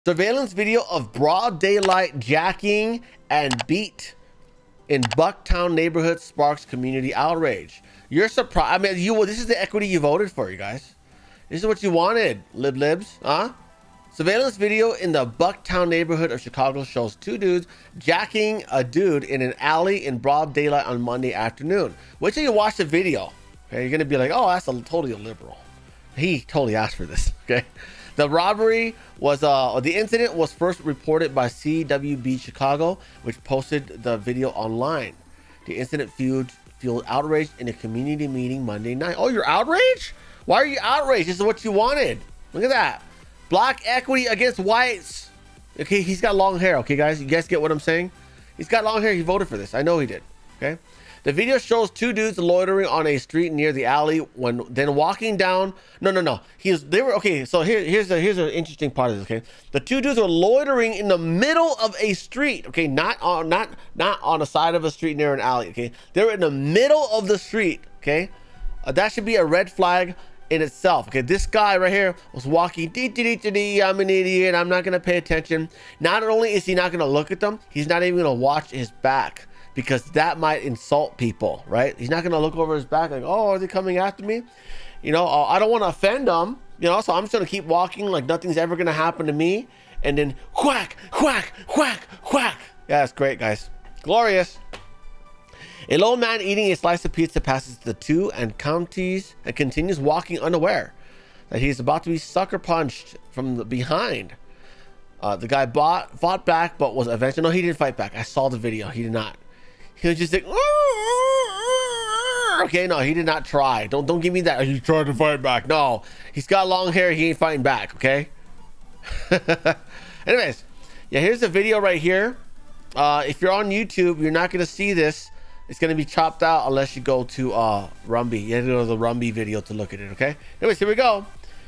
Surveillance video of broad daylight jacking and beat in Bucktown neighborhood sparks community outrage. You're surprised. I mean, this is the equity you voted for, you guys. This is what you wanted, libs, huh? Surveillance video in the Bucktown neighborhood of Chicago shows two dudes jacking a dude in an alley in broad daylight on Monday afternoon. Wait till you watch the video. Okay, you're gonna be like, oh, that's totally a liberal. He totally asked for this. Okay. The robbery was, the incident was first reported by CWB Chicago, which posted the video online. The incident fueled outrage in a community meeting Monday night. Oh, you're outraged? Why are you outraged? This is what you wanted. Look at that. Black equity against whites. Okay, he's got long hair. Okay, guys, you guys get what I'm saying? He's got long hair. He voted for this. I know he did. Okay. The video shows two dudes loitering on a street near the alley when then walking down. No. They were okay. So here's an interesting part of this. Okay, the two dudes were loitering in the middle of a street. Okay, not on the side of a street near an alley. Okay, they were in the middle of the street. Okay, that should be a red flag in itself. Okay, this guy right here was walking. I'm an idiot. I'm not gonna pay attention. Not only is he not gonna look at them, he's not even gonna watch his back, because that might insult people, right? He's not gonna look over his back like, oh, are they coming after me? You know, I don't want to offend them, you know, so I'm just gonna keep walking like nothing's ever gonna happen to me. And then whack, whack, whack, whack. Yeah, that's great, guys. Glorious. A lone man eating a slice of pizza passes the two and continues walking, unaware that he's about to be sucker punched from the behind. The guy fought back, but was eventually, no, he didn't fight back. I saw the video. He did not. He was just like, okay, no, he did not try. Don't give me that. He tried to fight back. No, he's got long hair. He ain't fighting back. Okay. Anyways, yeah, here's the video right here. If you're on YouTube, you're not gonna see this. It's gonna be chopped out unless you go to Rumby. You have to go to the Rumby video to look at it. Okay. Anyways, here we go.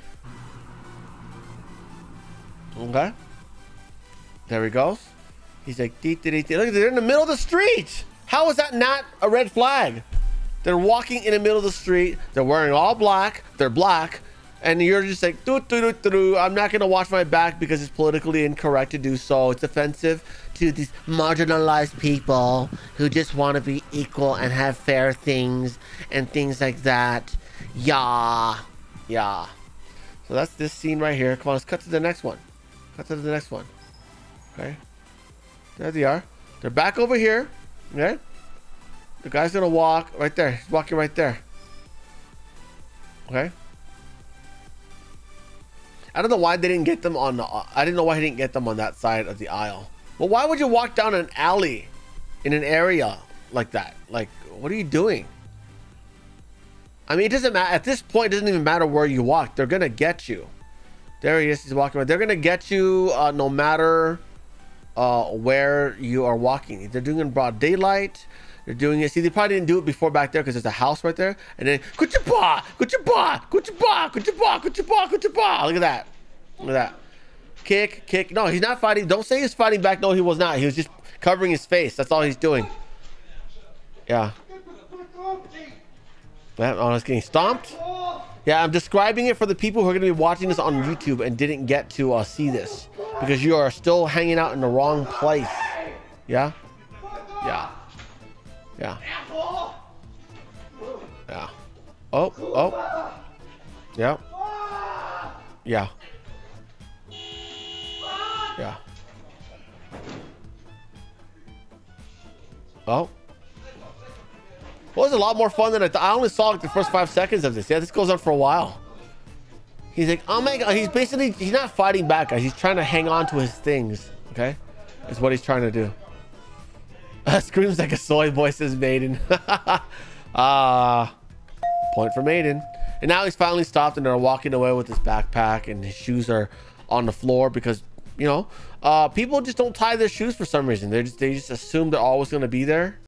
Okay. There he goes. He's like, look, they're in the middle of the street. How is that not a red flag? They're walking in the middle of the street. They're wearing all black. They're black. And you're just like, I'm not going to watch my back because it's politically incorrect to do so. It's offensive to these marginalized people who just want to be equal and have fair things and things like that. Yeah. So that's this scene right here. Come on, let's cut to the next one. Okay. There they are. They're back over here. Okay. The guy's gonna walk right there. He's walking right there. Okay. I don't know why they didn't get them on the, I didn't know why he didn't get them on that side of the aisle. Well, why would you walk down an alley in an area like that? Like, what are you doing? I mean, it doesn't matter. At this point, it doesn't even matter where you walk. They're gonna get you. There he is. He's walking right. They're gonna get you no matter where you are walking. They're doing it in broad daylight. They're doing it. See, they probably didn't do it before back there because there's a house right there. And then look at that. Kick. No, he's not fighting. Don't say he's fighting back. No, he was not. He was just covering his face. That's all he's doing. Yeah. Oh, it's getting stomped. Yeah, I'm describing it for the people who are going to be watching this on YouTube and didn't get to see this because you are still hanging out in the wrong place. Yeah. Oh. Yeah. Oh. Well, it was a lot more fun than I thought. I only saw like the first 5 seconds of this. Yeah, this goes on for a while. He's like, oh my god, he's not fighting back, guys. He's trying to hang on to his things. Okay, is what he's trying to do. Screams like a soy boy, says Maiden. Point for Maiden. And now he's finally stopped and they're walking away with his backpack and his shoes are on the floor because, you know, people just don't tie their shoes for some reason. They just assume they're always going to be there.